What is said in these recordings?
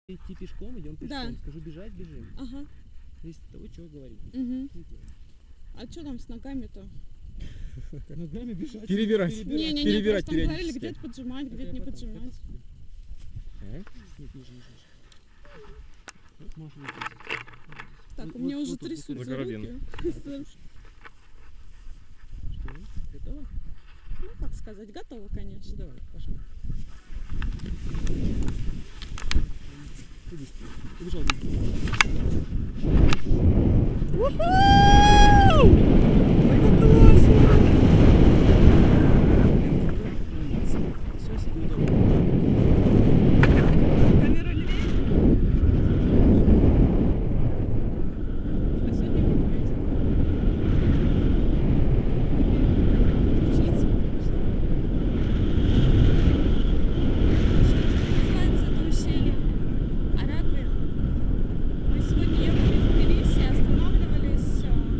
Идти пешком, идем пешком. Да. Скажу бежать, бежим. Ага. Зависит от того, что говорить. Угу. А что там с ногами-то? Ногами бежать. Перебирать. Не-не-не, Перебирать просто там говорили, периодически. где-то поджимать, где-то не поджимать. Нет, ниже, ниже. Вот Маша вот здесь. Так, Вот- у меня вот- уже вот тут, трясутся За карабин. руки. Что, готово? Ну, как сказать, готово, Ну конечно. давай, пошли. Иди, убежал. Все, сиди удобно. Камера левее? А сегодня вы будете? Учиться, называется это ущелье Арагви. Мы сегодня ехали в Тбилиси, останавливались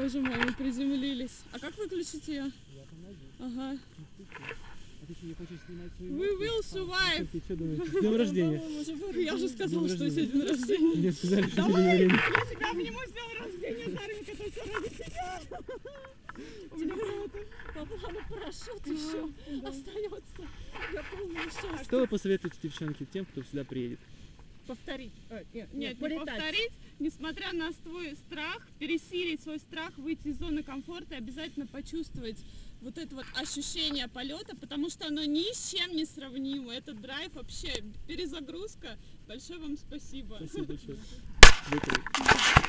Боже мой, мы приземлились. А как выключить ее? Я там найду. Ага. А ты что, не хочешь снимать свою We will survive. Ты что думаешь? С днем рождения. Я же сказала, Днем что рождения. сегодня день рождения. Мне сказали, что Давай, сегодня время. я тебя обниму с днем рождения, Дарвик, это все ради тебя. У меня по плану парашют еще остается. Я полная счастья. Что вы посоветуете, девчонки, тем, кто сюда приедет? Повторить. Нет, Не повторить, несмотря на свой страх, пересилить свой страх, выйти из зоны комфорта и обязательно почувствовать вот это вот ощущение полета, потому что оно ни с чем не сравнимо. Этот драйв вообще перезагрузка. Большое вам спасибо. Спасибо большое. Выпали.